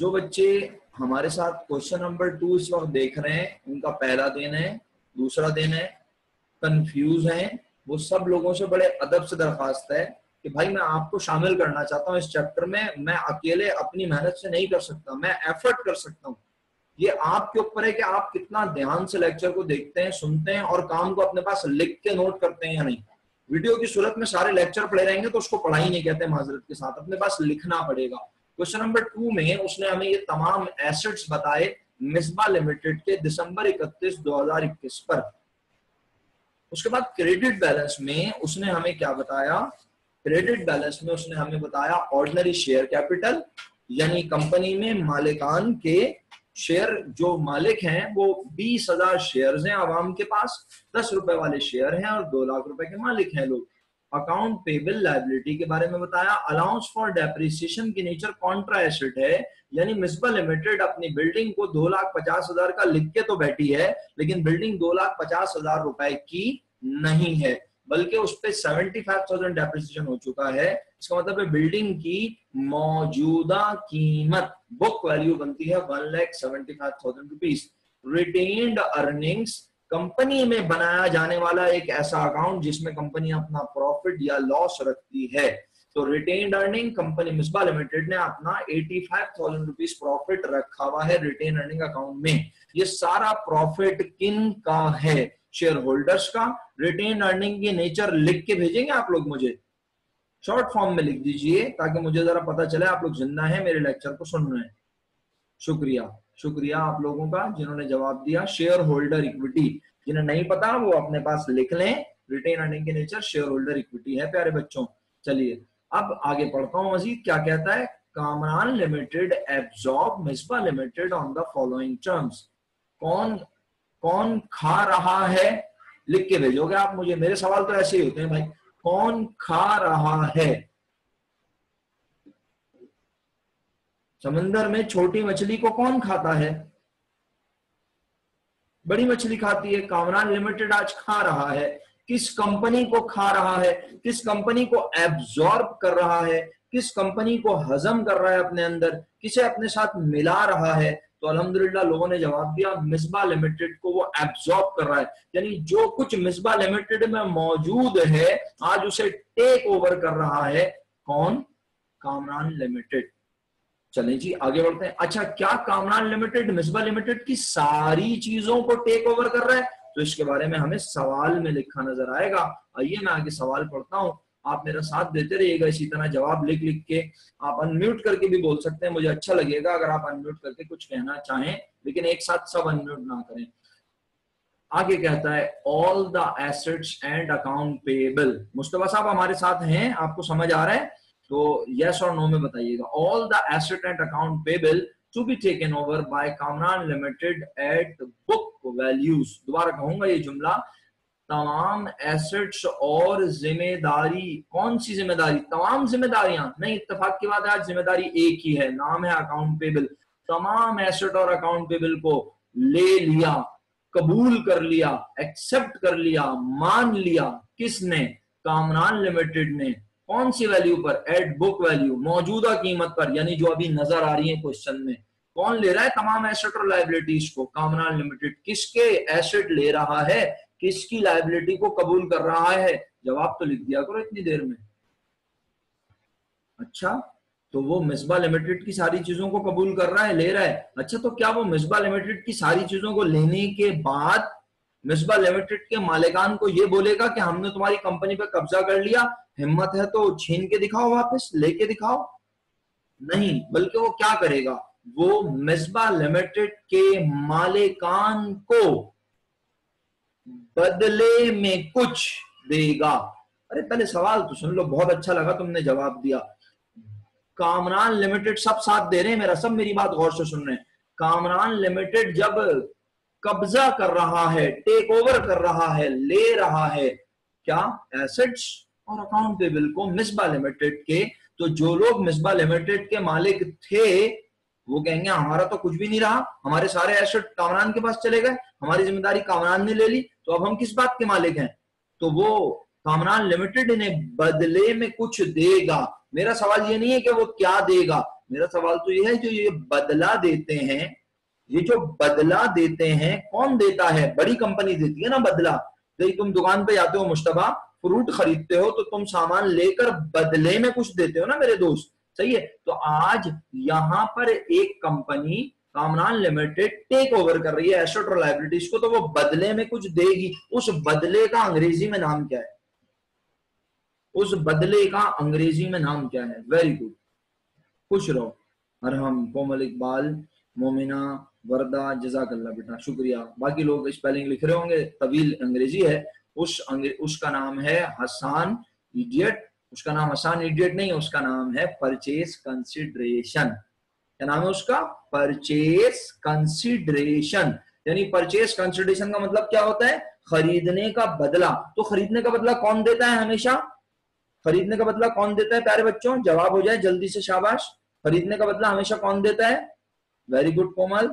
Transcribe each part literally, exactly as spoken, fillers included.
जो बच्चे हमारे साथ क्वेश्चन नंबर टू इस वक्त देख रहे हैं, उनका पहला दिन है, दूसरा दिन है, कंफ्यूज हैं, वो सब लोगों से बड़े अदब से दरखास्त है कि भाई मैं आपको शामिल करना चाहता हूँ इस चैप्टर में। मैं अकेले अपनी मेहनत से नहीं कर सकता, मैं एफर्ट कर सकता हूँ। ये आपके ऊपर है कि आप कितना ध्यान से लेक्चर को देखते हैं, सुनते हैं और काम को अपने पास लिख के नोट करते हैं या नहीं। वीडियो की सूरत में सारे लेक्चर पढ़े रहेंगे तो उसको पढ़ाई नहीं कहते, माजरत के साथ अपने पास लिखना पड़ेगा। क्वेश्चन नंबर टू में उसने हमें ये तमाम एसेट्स बताए मिसबा लिमिटेड के दिसंबर इकतीस दो हजार इक्कीस पर। उसके बाद क्रेडिट बैलेंस में उसने हमें क्या बताया? क्रेडिट बैलेंस में उसने हमें बताया ऑर्डिनरी शेयर कैपिटल, यानी कंपनी में मालिकान के शेयर, जो मालिक हैं वो बीस हजार शेयर हैं आवाम के पास, दस रुपए वाले शेयर हैं और दो लाख रुपए के मालिक हैं लोग। अकाउंट पेबल लायबिलिटी के बारे में बताया। अलाउंस फॉर डेप्रिसिएशन की नेचर कॉन्ट्रा एसेट है, यानी मिसबा लिमिटेड अपनी बिल्डिंग को दो लाख पचास हजार का लिख के तो बैठी है, लेकिन बिल्डिंग दो लाख पचास हजार रुपए की नहीं है, बल्कि उस पर सेवेंटी फाइव थाउजेंड डेप्रिसिएशन हो चुका है। इसका मतलब है बिल्डिंग की मौजूदा कीमत, बुक वैल्यू बनती है one lakh seventy five thousand rupees. Retained earnings, company में बनाया जाने वाला एक ऐसा अकाउंट जिसमें कंपनी अपना प्रॉफिट या लॉस रखती है। तो retained earning, company Misba limited ने अपना eighty five thousand rupees profit रखा हुआ है रिटेन अर्निंग अकाउंट में। ये सारा प्रॉफिट किन का है? शेयर होल्डर्स का। रिटेन अर्निंग की नेचर लिख के भेजेंगे आप लोग मुझे, शॉर्ट फॉर्म में लिख दीजिए ताकि मुझे जरा पता चले आप लोग जिंदा हैं, मेरे लेक्चर को सुन रहे हैं। शुक्रिया, शुक्रिया आप लोगों का जिन्होंने जवाब दिया। शेयर होल्डर इक्विटी, जिन्हें नहीं पता वो अपने पास लिख लें, रिटेन अर्निंग की नेचर शेयर होल्डर इक्विटी है प्यारे बच्चों। चलिए अब आगे पढ़ता हूं मजीद क्या कहता है। Kamran limited absorb Misba limited on the following terms. कौन कौन खा रहा है? लिख के भेजोगे आप मुझे, मेरे सवाल तो ऐसे ही होते हैं भाई। कौन खा रहा है? समंदर में छोटी मछली को कौन खाता है? बड़ी मछली खाती है। कामरान लिमिटेड आज खा रहा है। किस कंपनी को खा रहा है? किस कंपनी को एब्जॉर्ब कर रहा है? किस कंपनी को हजम कर रहा है अपने अंदर? किसे अपने साथ मिला रहा है? तो अल्हम्दुलिल्लाह लोगों ने जवाब दिया मिसबा लिमिटेड को वो एब्जॉर्ब कर रहा है, यानी जो कुछ मिसबा लिमिटेड में मौजूद है आज उसे टेक ओवर कर रहा है। कौन? कामरान लिमिटेड। चलें जी आगे बढ़ते हैं। अच्छा, क्या कामरान लिमिटेड मिसबा लिमिटेड की सारी चीजों को टेक ओवर कर रहा है? तो इसके बारे में हमें सवाल में लिखा नजर आएगा। आइए मैं आगे सवाल पढ़ता हूं, आप मेरा साथ देते रहिएगा इसी तरह जवाब लिख लिख के। आप अनम्यूट करके भी बोल सकते हैं, मुझे अच्छा लगेगा अगर आप अनम्यूट करके कुछ कहना चाहें, लेकिन एक साथ सब अनम्यूट ना करें। आगे कहता है all the assets and account payable. Mustafa साहब हमारे साथ हैं, आपको समझ आ रहा है? तो यस और नो में बताइएगा। All the asset and account payable to be taken over by Kamran limited at book values. दोबारा कहूंगा ये जुमला, तमाम एसेट्स और जिम्मेदारी। कौन सी जिम्मेदारी? तमाम जिम्मेदारियां नहीं, इत्तेफाक की बात है आज जिम्मेदारी एक ही है, नाम है अकाउंट पेबल। तमाम एसेट और अकाउंट पेबल को ले लिया, कबूल कर लिया, एक्सेप्ट कर लिया, मान लिया। किसने? कामरान लिमिटेड ने। कौन सी वैल्यू पर? एट बुक वैल्यू, मौजूदा कीमत पर, यानी जो अभी नजर आ रही है क्वेश्चन में। कौन ले रहा है तमाम एसेट और लायबिलिटीज को? कामरान लिमिटेड। किसके एसेट ले रहा है, किसकी लायबिलिटी को कबूल कर रहा है? जवाब तो लिख दिया करो इतनी देर में। अच्छा, तो वो मिसबा लिमिटेड की सारी चीजों को कबूल कर रहा है, ले रहा है। अच्छा, तो क्या वो मिसबा लिमिटेड की सारी चीजों को लेने के बाद मिसबा लिमिटेड के मालिकान को ये बोलेगा कि हमने तुम्हारी कंपनी पे कब्जा कर लिया, हिम्मत है तो छीन के दिखाओ, वापस लेके दिखाओ? नहीं, बल्कि वो क्या करेगा? वो मिसबा लिमिटेड के मालिकान को बदले में कुछ देगा। अरे पहले सवाल तो सुन लो, बहुत अच्छा लगा तुमने जवाब दिया। कामरान लिमिटेड, सब साथ दे रहे हैं मेरा, सब मेरी बात गौर से सुन रहे हैं। कामरान लिमिटेड जब कब्जा कर रहा है, टेक ओवर कर रहा है, ले रहा है क्या? एसेट्स और अकाउंट पेबल को मिसबा लिमिटेड के। तो जो लोग मिसबा लिमिटेड के मालिक थे वो कहेंगे हमारा तो कुछ भी नहीं रहा, हमारे सारे एसेट कामरान के पास चले गए, हमारी जिम्मेदारी कामरान ने ले ली, तो अब हम किस बात के मालिक हैं? तो वो कामरान लिमिटेड इन्हें बदले में कुछ देगा। मेरा सवाल ये नहीं है कि वो क्या देगा, मेरा सवाल तो ये है, जो ये बदला देते हैं, ये जो बदला देते हैं कौन देता है? बड़ी कंपनी देती है ना बदला। यदि तुम दुकान पे जाते हो मुश्तबा, फ्रूट खरीदते हो तो तुम सामान लेकर बदले में कुछ देते हो ना मेरे दोस्त, सही है। तो आज यहां पर एक company Kamran limited take over कर रही है एसेट और लायबिलिटीज को, तो वो बदले में कुछ देगी। उस बदले का अंग्रेजी में नाम क्या है? उस बदले का अंग्रेजी में नाम क्या है? वेरी गुड, खुश रहो। अरहम, कोमल इकबाल, मोमिना, वर्दा, जजाकल्ला बेटा, शुक्रिया। बाकी लोग स्पेलिंग लिख रहे होंगे, तवील अंग्रेजी है। उस उसका नाम है हसान इडियट। उसका नाम हसान इडियट नहीं है, उसका नाम है परचेज कंसिडरेशन। क्या नाम है उसका? Purchase consideration. यानी परचेज कंसिडरेशन का मतलब क्या होता है? खरीदने का बदला। तो खरीदने का बदला कौन देता है हमेशा? खरीदने का बदला कौन देता है प्यारे बच्चों? जवाब हो जाए जल्दी से, शाबाश। खरीदने का बदला हमेशा कौन देता है? Very good Komal,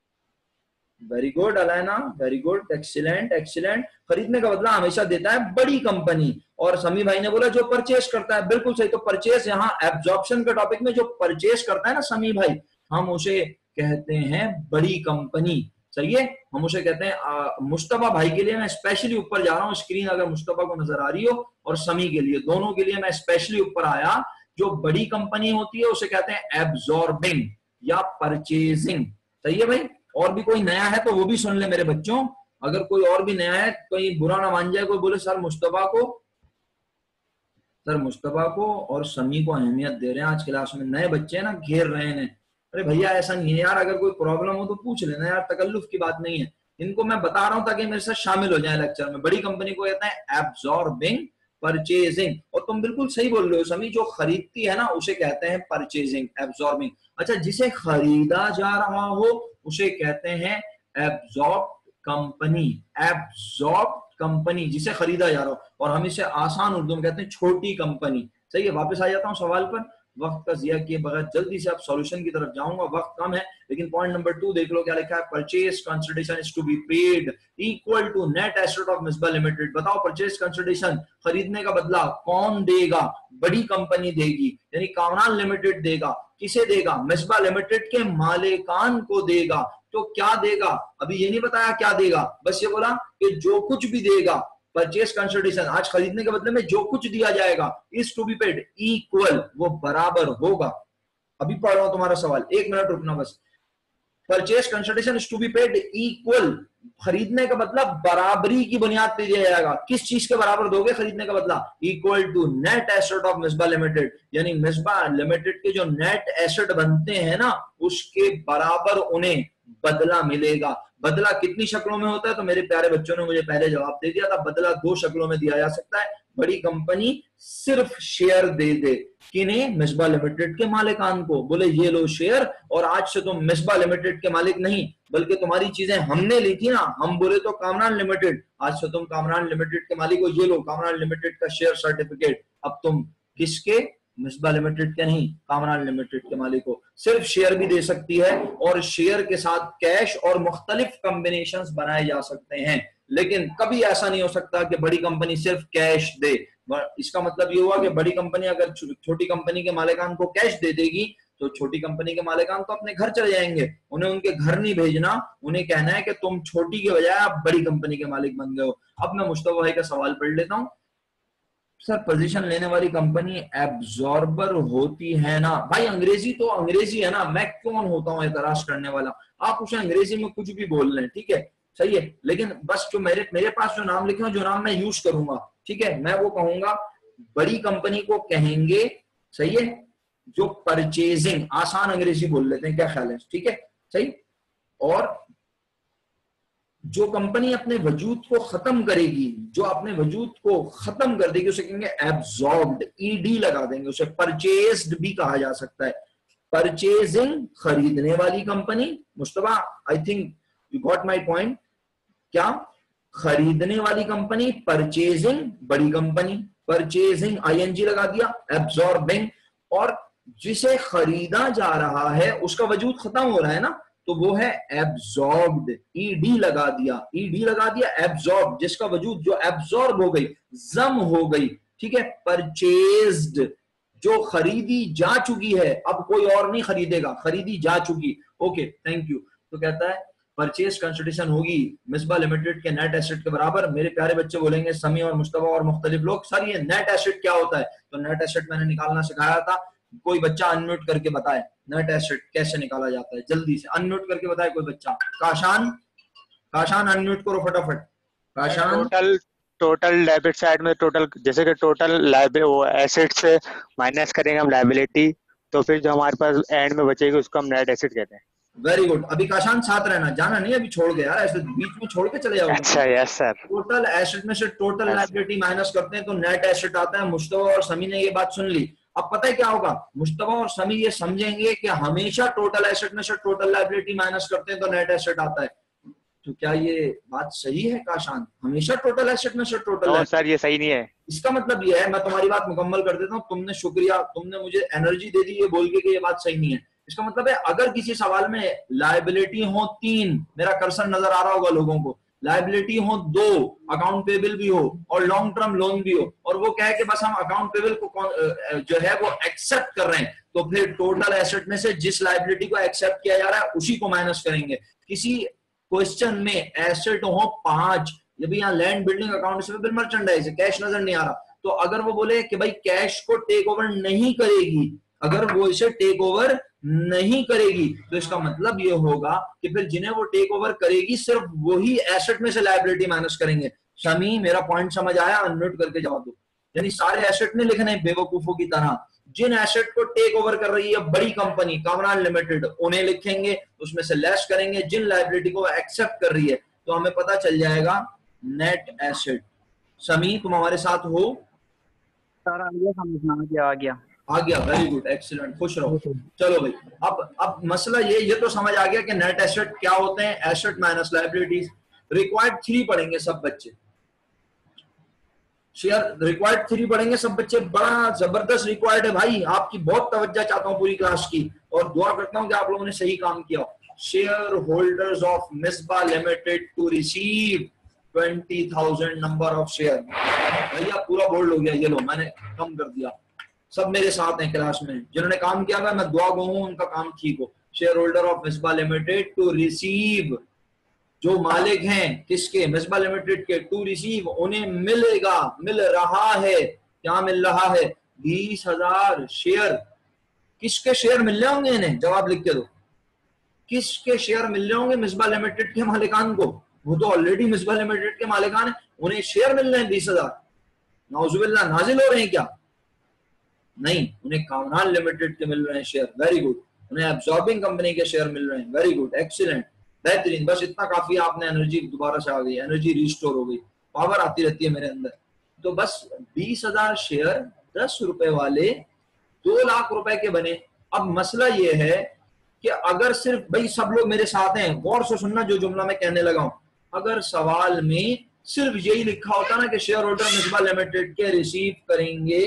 very good Alayna, very good, excellent excellent. खरीदने का बदला हमेशा देता है बड़ी कंपनी। और समी भाई ने बोला जो परचेस करता है, बिल्कुल सही। तो परचेस यहाँ एब्जॉर्प्शन के टॉपिक में जो परचेस करता है ना समी भाई, हम उसे कहते हैं बड़ी कंपनी, सही है। हम उसे कहते हैं मुश्तबा भाई के लिए मैं स्पेशली ऊपर जा रहा हूँ, स्क्रीन अगर मुश्तबा को नजर आ रही हो, और समी के लिए, दोनों के लिए मैं स्पेशली ऊपर आया। जो बड़ी कंपनी होती है उसे कहते हैं एब्जॉर्बिंग या परचेजिंग, सही है भाई। और भी कोई नया है तो वो भी सुन ले मेरे बच्चों। अगर कोई और भी नया है, कोई बुरा ना मान जाए, कोई बोले सर मुश्तबा को सर मुश्तबा को और समी को अहमियत दे रहे हैं आज क्लास में, नए बच्चे ना घेर रहे हैं। अरे भैया ऐसा नहीं है यार, अगर कोई प्रॉब्लम हो तो पूछ लेना यार, तकल्लुफ की बात नहीं है। इनको मैं बता रहा हूं ताकि मेरे साथ शामिल हो जाए लेक्चर में। बड़ी कंपनी को कहते हैं एब्जॉर्बिंग परचेजिंग। और तुम बिल्कुल सही बोल रहे हो समी, जो खरीदती है ना उसे कहते हैं परचेजिंग, एब्जॉर्बिंग। अच्छा, जिसे खरीदा जा रहा हो उसे कहते हैं एब्जॉर्ब कंपनी, एब्जॉर्ब कंपनी जिसे खरीदा जा रहा हो। और हम इसे आसान उर्दू में कहते हैं छोटी कंपनी, सही है। वापस आ जाता हूं सवाल पर, वक्त का जिया किए बगैर जल्दी से आप सॉल्यूशन की तरफ जाऊंगा, वक्त कम है। लेकिन पॉइंट नंबर टू देख लो क्या लिखा है, purchase consideration is to be paid equal to net asset of Misbah limited. बताओ परचेज कंसिडरेशन, खरीदने का बदला कौन देगा? बड़ी कंपनी देगी, यानी कामरान लिमिटेड देगा। किसे देगा? मिसबा लिमिटेड के मालिकान को देगा। तो क्या देगा? अभी ये नहीं बताया क्या देगा, बस ये बोला कि जो कुछ भी देगा परचेज कंसिडरेशन, आज खरीदने के बदले में जो कुछ दिया जाएगा, is to be paid equal, वो बराबर होगा। अभी पढ़ रहा हूं तुम्हारा सवाल, एक मिनट रुकना बस। Purchase consideration is to be paid equal, खरीदने का बदला बराबरी की बुनियाद पे दिया जाएगा। किस चीज के बराबर दोगे खरीदने का बदला? Equal to net asset of Misbah limited, यानी मिसबा लिमिटेड के जो नेट एसेट बनते हैं ना उसके बराबर उन्हें बदला मिलेगा। बदला कितनी शक्लों में होता है? तो मेरे प्यारे बच्चों ने मुझे पहले जवाब दे दिया था, बदला दो शक्लों में दिया जा सकता है। बड़ी कंपनी सिर्फ शेयर दे दे, किन्हें? मिसबा लिमिटेड के मालिकान को, बोले ये लो शेयर, और आज से तुम मिसबा लिमिटेड के मालिक नहीं, बल्कि तुम्हारी चीजें हमने ली थी ना, हम बोले तो कामरान लिमिटेड, आज से तुम कामरान लिमिटेड के मालिक हो, ये लो कामरान लिमिटेड का शेयर सर्टिफिकेट। अब तुम किसके? मिसबा लिमिटेड के नहीं, कामरान लिमिटेड के मालिक को। सिर्फ शेयर भी दे सकती है, और शेयर के साथ कैश और मुख्तलिफ कॉम्बिनेशंस बनाए जा सकते हैं। लेकिन कभी ऐसा नहीं हो सकता कि बड़ी कंपनी सिर्फ कैश दे। इसका मतलब ये हुआ कि बड़ी कंपनी अगर छोटी कंपनी के मालिकान को कैश दे देगी तो छोटी कंपनी के मालिकान तो अपने घर चले जाएंगे, उन्हें उनके घर नहीं भेजना, उन्हें कहना है कि तुम छोटी के बजाय आप बड़ी कंपनी के मालिक बन गए हो। अब मैं मुश्तबा भाई का सवाल पढ़ लेता हूँ। सर पोजीशन लेने वाली कंपनी एब्जॉर्बर होती है ना? भाई अंग्रेजी तो अंग्रेजी है ना, मैं कौन होता हूँ एतराज करने वाला? आप उसे अंग्रेजी में कुछ भी बोल लें, ठीक है, सही है। लेकिन बस जो मेरे मेरे पास जो नाम लिखे हैं, जो नाम मैं यूज करूंगा, ठीक है, मैं वो कहूंगा बड़ी कंपनी को कहेंगे, सही है, जो परचेजिंग, आसान अंग्रेजी बोल लेते हैं, क्या ख्याल है? ठीक है, सही। और जो कंपनी अपने वजूद को खत्म करेगी, जो अपने वजूद को खत्म कर देगी, उसे कहेंगे एब्जॉर्ब्ड, ईडी लगा देंगे, उसे परचेज्ड भी कहा जा सकता है। परचेजिंग खरीदने वाली company, Mushtaba I think you got my point. क्या? खरीदने वाली कंपनी, परचेजिंग बड़ी कंपनी, परचेजिंग आईएनजी लगा दिया, एब्जॉर्बिंग, और जिसे खरीदा जा रहा है उसका वजूद खत्म हो रहा है ना, तो वो है एब्जॉर्ब्ड, ईडी लगा दिया, ईडी लगा दिया, एब्जॉर्ब, जिसका वजूद जो एब्जॉर्ब हो गई, जम हो गई, ठीक है, परचेज्ड, जो खरीदी जा चुकी है, अब कोई और नहीं खरीदेगा, खरीदी जा चुकी। Okay thank you. तो कहता है परचेज कंसिडरेशन होगी मिसबा लिमिटेड के नेट एसेट के बराबर। मेरे प्यारे बच्चे बोलेंगे समी और मुस्तफा और मुख्तलिफ लोग, सर ये नेट एसेट क्या होता है? तो नेट एसेट मैंने निकालना सिखाया था, कोई बच्चा अनम्यूट करके बताए नेट एसेट कैसे निकाला जाता है, जल्दी से अनम्यूट करके बताए कोई बच्चा। काशान, काशान अनम्यूट करो फटाफट। Kashan, total total debit side में टोटल, जैसे कि टोटल लाइबिलिटी वो एसेट से माइनस करेंगे हम लाइबिलिटी, तो फिर जो हमारे पास एंड में बचेगी उसको हम नेट एसेट कहते हैं। Very good. अभी काशान साथ रहना, जाना नहीं अभी, छोड़ के यार, ऐसे बीच में छोड़ के चले जाओगे। अच्छा यस सर। टोटल एसेट में से टोटल लायबिलिटी माइनस करते हैं तो नेट एसेट आता है। मुस्तफा और समी ने ये बात सुन ली। अब पता है क्या होगा, मुस्तफा और समी ये समझेंगे कि हमेशा टोटल एसेट में से टोटल लायबिलिटी माइनस करते हैं तो नेट एसेट आता है। तो क्या ये बात सही है काशान? हमेशा टोटल एसेट में से टोटल? no, सर ये सही नहीं है। इसका मतलब ये है, मैं तुम्हारी बात मुकम्मल कर देता हूँ, तुमने शुक्रिया, तुमने मुझे एनर्जी दे दी ये बोल के कि ये बात सही नहीं है। इसका मतलब है अगर किसी सवाल में लायबिलिटी हो तीन, मेरा कर्सर नजर आ रहा होगा लोगों को, लायबिलिटी हो दो, अकाउंट पेबल भी हो और लॉन्ग टर्म लोन भी हो, और वो कहे कि बस हम अकाउंट पेबल को जो है वो एक्सेप्ट कर रहे हैं, तो फिर टोटल एसेट में से जिस लायबिलिटी को एक्सेप्ट किया जा रहा है उसी को माइनस करेंगे। किसी क्वेश्चन में एसेट हो पांच, जब यहाँ लैंड बिल्डिंग अकाउंट में मर्चेंडाइज कैश नजर नहीं आ रहा, तो अगर वो बोले कि भाई कैश को टेक ओवर नहीं करेगी, अगर वो इसे टेक ओवर नहीं करेगी, तो इसका मतलब ये होगा कि फिर जिन्हें वो टेक ओवर करेगी सिर्फ वही एसेट में से लायबिलिटी माइनस करेंगे। शमी मेरा पॉइंट समझ आया? अनम्यूट करके जवाब दो। यानी सारे एसेट नहीं लिखने बेवकूफों की तरह, जिन एसेट को टेक ओवर कर रही है बड़ी कंपनी कामरान लिमिटेड उन्हें लिखेंगे, उसमें से लेस करेंगे, जिन लायबिलिटी को एक्सेप्ट कर रही है तो हमें पता चल जाएगा नेट एसेट। शमी तुम हमारे साथ हो? सर आ गया समझ में, आ गया आ गया आ गया, वेरी गुड, एक्सीलेंट, खुश रहो। चलो भाई, अब अब मसला ये ये तो समझ आ गया कि नेट एसेट क्या होते हैं, asset minus liabilities. Required three पढ़ेंगे सब बच्चे, शेयर रिक्वायर्ड थ्री पढ़ेंगे सब बच्चे, बड़ा जबरदस्त रिक्वायर्ड है भाई, आपकी बहुत तवज्जो चाहता हूँ पूरी क्लास की, और दुआ करता हूँ कि आप लोगों ने सही काम किया। Share holders of Misbah limited to receive twenty thousand number of share. भैया पूरा बोल्ड हो गया, ये लो मैंने कम कर दिया, सब मेरे साथ हैं क्लास में, जिन्होंने काम किया मैं दुआ गो हूं उनका काम ठीक हो। Share holder of Misbah limited to receive, जो मालिक हैं किसके, मिसबा लिमिटेड के, टू रिसीव उन्हें मिलेगा, मिल रहा है, क्या मिल रहा है, बीस हजार शेयर। किसके शेयर मिल रहे होंगे इन्हें? जवाब लिख के दो, किसके शेयर मिल रहे होंगे मिसबा लिमिटेड के मालिकान को? वो तो ऑलरेडी मिसबा लिमिटेड के मालिकान है, उन्हें शेयर मिल रहे हैं बीस हजार। नाउजुबिल्लाह नाजिल हो रहे हैं क्या? नहीं, उन्हें कामरान लिमिटेड के मिल रहे हैं शेयर, वेरी गुड। उन्हें एब्जॉर्बिंग कंपनी के शेयर मिल रहे हैं, वेरी गुड, एक्सीलेंट, बेहतरीन। बस इतना काफी, आपने एनर्जी दोबारा से आ गई, एनर्जी रिस्टोर हो गई, पावर आती रहती है मेरे अंदर। तो बस बीस हजार शेयर दस रुपए वाले दो लाख रुपए के बने। अब मसला ये है कि अगर सिर्फ, भाई सब लोग मेरे साथ हैं, गौर से सुनना जो जुमला मैं कहने लगा हूं, अगर सवाल में सिर्फ यही लिखा होता ना कि शेयर होल्डर मिसबा लिमिटेड के रिसीव करेंगे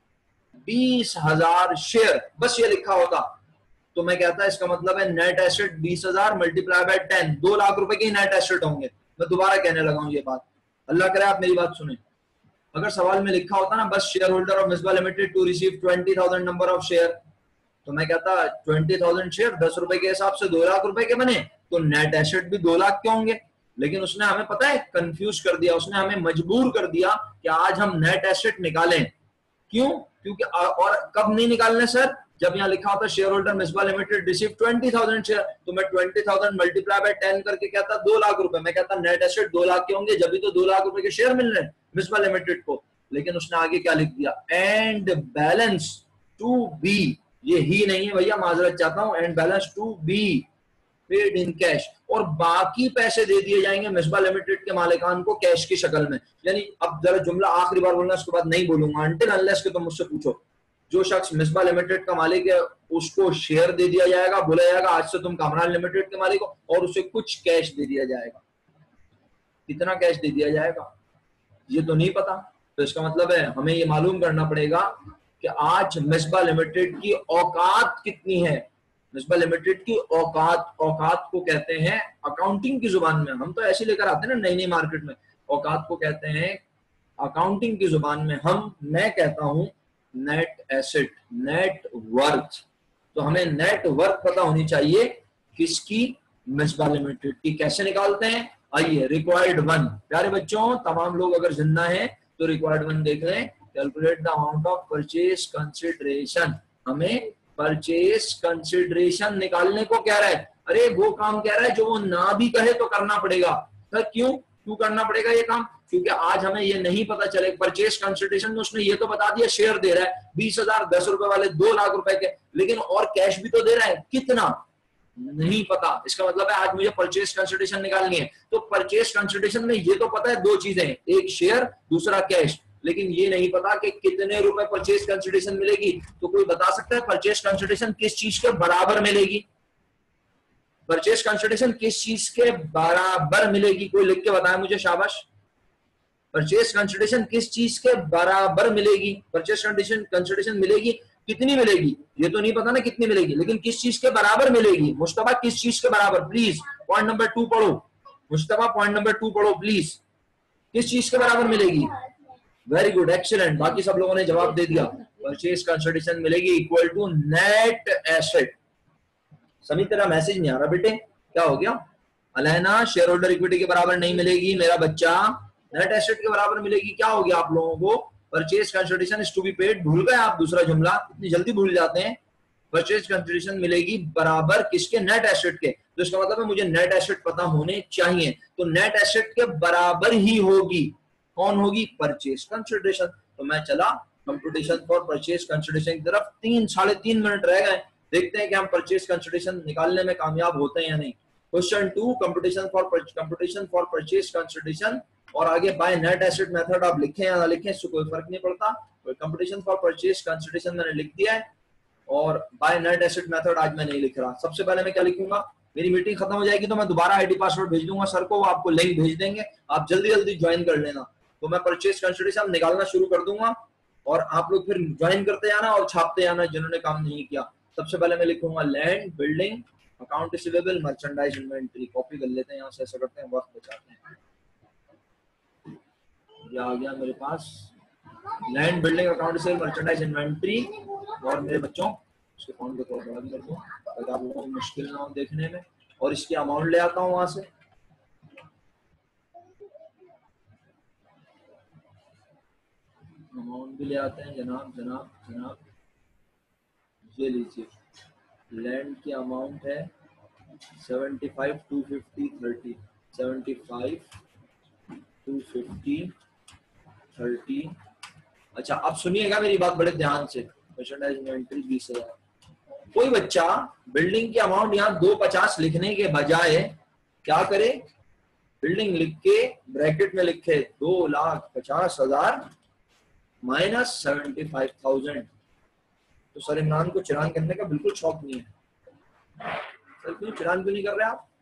बीस हजार शेयर, बस ये लिखा होता, तो मैं कहता इसका मतलब है नेट एसेट बीस हजार मल्टीप्लाई बाय टेन, दो लाख रुपए के नेट एसेट होंगे। मैं दोबारा कहने लगा हूं ये बात, अल्लाह करे आप मेरी बात सुने। अगर सवाल में लिखा होता ना बस share holder of Misbah limited to receive twenty thousand number of share, तो मैं कहता ट्वेंटी थाउजेंड शेयर दस रुपए के हिसाब से दो लाख रुपए के बने, तो नेट एसेट भी दो लाख के होंगे। लेकिन उसने हमें पता है कंफ्यूज कर दिया, उसने हमें मजबूर कर दिया कि आज हम नेट एसेट निकालें। क्यों? क्योंकि और कब नहीं निकालने सर? जब यहाँ लिखा होता share holder Misbah limited receive twenty thousand share, तो मैं twenty thousand multiply by ten करके कहता दो लाख रुपए, मैं कहता नेट एसेट दो लाख के होंगे, जब भी तो दो लाख रुपए के शेयर मिल रहे हैं मिसबा लिमिटेड को। लेकिन उसने आगे क्या लिख दिया, एंड बैलेंस टू बी, ये ही नहीं है भैया, माजरत चाहता हूं, and balance to be paid in cash, और बाकी पैसे दे दिए जाएंगे मिसबा लिमिटेड के मालिकान को कैश की शक्ल में। यानी अब जरा जुमला आखिरी बार बोलना, उसके बाद नहीं बोलूंगा, अनटिल अनलेस के तुम मुझसे पूछो। जो शख्स मिसबा लिमिटेड का मालिक है उसको शेयर दे दिया जाएगा, बोला जाएगा आज से तुम कामरान लिमिटेड के मालिक हो, और उसे कुछ कैश दे दिया जाएगा। कितना कैश दे दिया जाएगा ये तो नहीं पता, तो इसका मतलब है हमें ये मालूम करना पड़ेगा कि आज मिसबा लिमिटेड की औकात कितनी है। मिसबा लिमिटेड की औकात, औकात को कहते हैं अकाउंटिंग की जुबान में, हम तो ऐसे लेकर आते हैं ना नई नई मार्केट में, औकात को कहते हैं अकाउंटिंग की जुबान में हम, मैं कहता हूं नेट एसेट, नेट वर्थ। तो हमें नेट वर्थ पता होनी चाहिए किसकी, मिसबा लिमिटेड की। कैसे निकालते हैं, आइए रिक्वायर्ड वन। प्यारे बच्चों तमाम लोग अगर जिंदा हैं तो रिक्वायर्ड वन देख लें। Calculate the amount of purchase consideration. हमें परचेज कंसिडरेशन निकालने को कह रहा है। अरे वो काम कह रहा है जो वो ना भी कहे तो करना पड़ेगा। सर क्यों क्यों करना पड़ेगा ये काम, क्योंकि आज हमें ये नहीं पता चले। परचेज कंसिडरेशन में उसने ये तो बता दिया शेयर दे रहा है बीस हजार दस रुपए वाले दो लाख रुपए के, लेकिन और कैश भी तो दे रहा है, कितना नहीं पता। इसका मतलब है आज मुझे परचेज कंसिडरेशन निकालनी है। तो परचेज कंसिडरेशन में ये तो पता है दो चीजें, एक शेयर दूसरा कैश, लेकिन ये नहीं पता कि कितने रुपए परचेज कंसिडरेशन मिलेगी। तो कोई बता सकता है परचेज कंसिडरेशन किस चीज के बराबर मिलेगी, परचेज कंसिडरेशन किस चीज के बराबर मिलेगी, कोई लिख के बताए मुझे, शाबाश। परचेज कंसिडरेशन किस चीज के बराबर मिलेगी, परचेज कंसिडरेशन कंसिडरेशन मिलेगी, कितनी मिलेगी ये तो नहीं पता ना कितनी मिलेगी, लेकिन किस चीज के बराबर मिलेगी। मुस्तफा किस चीज के बराबर, प्लीज पॉइंट नंबर टू पढ़ो। मुस्तफा पॉइंट नंबर टू पढ़ो प्लीज, किस चीज के बराबर मिलेगी। वेरी गुड, एक्सीलेंट, बाकी सब लोगों ने जवाब दे दिया। परचेज कंसिडरेशन मिलेगी इक्वल टू नेट एसेट। सभी तेरा मैसेज नहीं आ रहा बेटे, क्या हो गया। अलैना शेयर होल्डर इक्विटी के बराबर नहीं मिलेगी मेरा बच्चा, नेट एसेट के बराबर मिलेगी। क्या हो गया आप लोगों को, purchase consideration is to be paid, भूल गए आप दूसरा जुमला, इतनी जल्दी भूल जाते हैं। परचेज कंसिडरेशन मिलेगी बराबर किसके, नेट एसेट के। तो इसका मतलब है मुझे नेट एसेट पता होने चाहिए, तो नेट एसेट के बराबर ही होगी, कौन होगी, परचेज कंसिडरेशन। तो मैं चला कंप्यूटेशन फॉर परचेज कंसिडरेशन की तरफ। तीन साढ़े तीन मिनट रह गए, देखते हैं कि हम परचेज कंसिडरेशन निकालने में कामयाब होते हैं या नहीं। Question two, computation for computation for purchase consideration, और आगे बाय नेट एसेट मेथड आप लिखें या ना लिखें इससे कोई फर्क नहीं पड़ता। कंप्यूटेशन फॉर परचेज कंसिडरेशन मैंने लिख दिया है, और बाय नेट एसेट मेथड आज मैं नहीं लिख रहा। सबसे पहले मैं क्या लिखूंगा, मेरी मीटिंग खत्म हो जाएगी तो मैं दोबारा आईडी पासवर्ड भेज दूंगा सर को, वो आपको लिंक भेज देंगे, आप जल्दी जल्दी ज्वाइन कर लेना। तो मैं परचेज कंसिडरेशन निकालना शुरू कर दूंगा और आप लोग फिर ज्वाइन करते जाना और छापते जाना जिन्होंने काम नहीं किया। सबसे पहले मैं लिखूंगा land, building, account receivable, merchandise, inventory. Copy कर लेते हैं यहाँ से, ऐसा करते हैं वक्त बचाते हैं। ये आ गया मेरे पास land, building, account receivable, merchandise, inventory. और मेरे बच्चों इसके फॉन्ट को थोड़ा बड़ा कर दो ताकि आप लोगों को मुश्किल ना हो देखने में, और इसकी अमाउंट ले आता हूँ वहां से। अमाउंट भी ले आते हैं जनाब जनाब जनाब। ये लीजिए, लैंड की अमाउंट है seventy five two fifty thirty, seventy five two fifty thirty. अच्छा अब सुनिएगा मेरी बात बड़े ध्यान से। मर्चेंडाइज इन्वेंटरी बीस हजार। कोई बच्चा बिल्डिंग की अमाउंट यहाँ दो पचास लिखने के बजाय क्या करे, बिल्डिंग लिख के ब्रैकेट में लिखे दो लाख पचास हजार माइनस सेवेंटी फाइव थाउजेंड। तो सर इमरान को चिरान करने का बिल्कुल शौक नहीं है। सर क्यों चिरान क्यों नहीं कर रहे आप।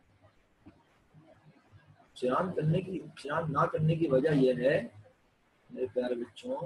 चिरान करने की चिरान ना करने की वजह यह है मेरे प्यारे बच्चों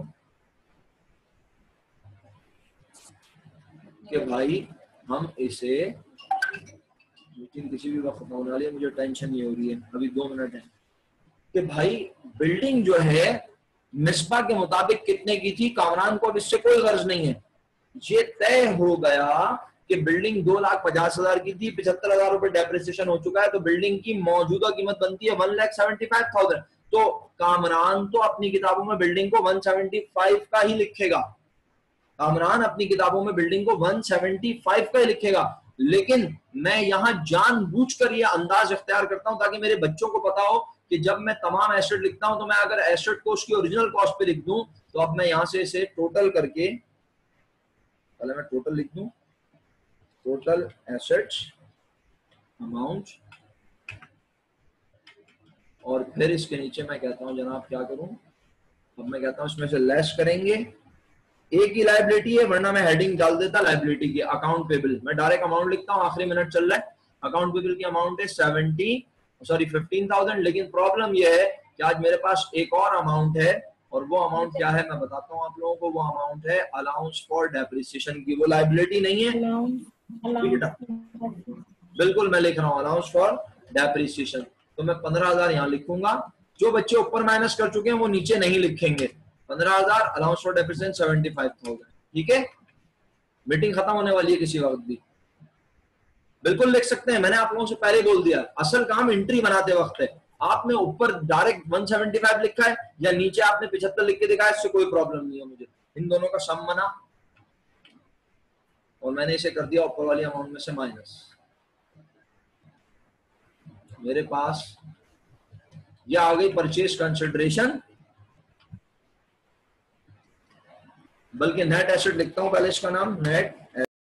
कि भाई हम इसे, मीटिंग किसी भी वक्त होने वाली है, मुझे टेंशन नहीं हो रही है, अभी दो मिनट है, कि भाई बिल्डिंग जो है मिसबा के मुताबिक कितने की थी, कामरान को अब इससे कोई गर्ज नहीं है। ये तय हो गया कि बिल्डिंग दो लाख पचास हजार की थी, पिछहत्तर हजार रुपए डेप्रिसिएशन हो चुका है, तो बिल्डिंग की मौजूदा कीमत बनती है one lakh seventy five thousand. तो कामरान तो अपनी किताबों में बिल्डिंग को वन सेवेंटी फाइव का ही लिखेगा, कामरान अपनी किताबों में बिल्डिंग को वन सेवेंटी फाइव का ही लिखेगा। लेकिन मैं यहां जानबूझकर यह अंदाज इख्तियार करता हूं ताकि मेरे बच्चों को पता हो कि जब मैं तमाम एसेट लिखता हूं तो मैं अगर एसेट को उसकी ओरिजिनल कॉस्ट पे लिख दूं तो अब मैं यहां से इसे टोटल करके, पहले मैं टोटल लिख दूं, टोटल एसेट्स अमाउंट, और फिर इसके नीचे मैं कहता हूं जनाब क्या करूं, अब मैं कहता हूं इसमें से लेस करेंगे, एक ही लायबिलिटी है वरना मैं हेडिंग डाल देता लायबिलिटी की, अकाउंट पेबल। मैं डायरेक्ट अमाउंट लिखता हूं, आखिरी मिनट चल रहा है, अकाउंट पेबल की अमाउंट है सेवेंटी सॉरी फिफ्टीन थाउजेंड। लेकिन प्रॉब्लम यह है कि आज मेरे पास एक और अमाउंट है, और वो अमाउंट क्या है मैं बताता हूं आप लोगों को। वो अमाउंट है अलाउंस फॉर डेप्रिसिएशन की, वो लायबिलिटी नहीं है बेटा, बिल्कुल मैं लिख रहा हूँ अलाउंस फॉर डेप्रिसिएशन। तो मैं पंद्रह हजार यहाँ लिखूंगा, जो बच्चे ऊपर माइनस कर चुके हैं वो नीचे नहीं लिखेंगे। पंद्रह हजार allowance for depreciation seventy five thousand, ठीक है, मीटिंग खत्म होने वाली है किसी वक्त भी, बिल्कुल लिख सकते हैं। मैंने आप लोगों से पहले बोल दिया, असल काम एंट्री बनाते वक्त है। आपने ऊपर डायरेक्ट एक सौ पचहत्तर लिखा है या नीचे आपने पचहत्तर लिख के दिखाया, इससे कोई प्रॉब्लम नहीं है मुझे। इन दोनों का सम बना और मैंने इसे कर दिया ऊपर वाली अमाउंट में से माइनस। मेरे पास यह आ गई परचेज कंसिडरेशन, बल्कि नेट एसेट लिखता हूं पहले इसका नाम, नेट